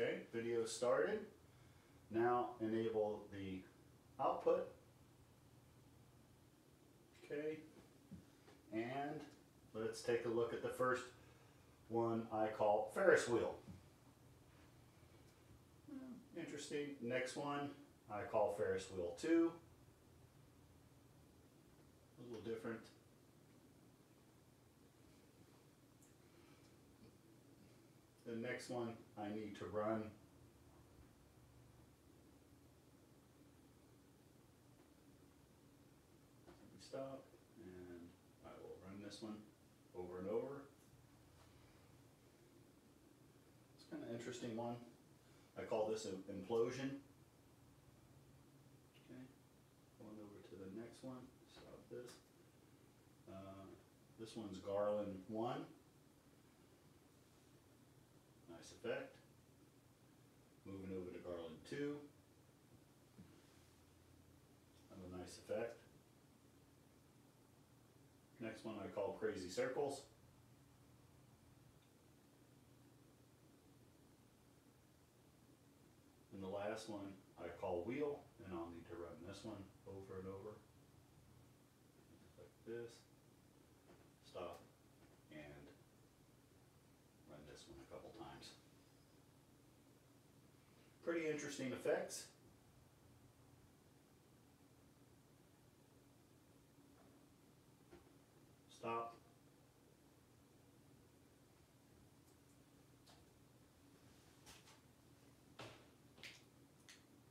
Okay, video started. Now enable the output. Okay, and let's take a look at the first one I call Ferris wheel. Interesting. Next one I call Ferris wheel 2. A little different. The next one I need to run stop, and I will run this one over and over. It's kind of interesting one. I call this an implosion. Okay, going over to the next one. Stop this. This one's Garland 1. Nice effect. Moving over to Garland 2. Have a nice effect. Next one I call Crazy Circles. And the last one I call Wheel, and I'll need to run this one over and over. Like this. Stop. And run this one a couple times. Pretty interesting effects. Stop.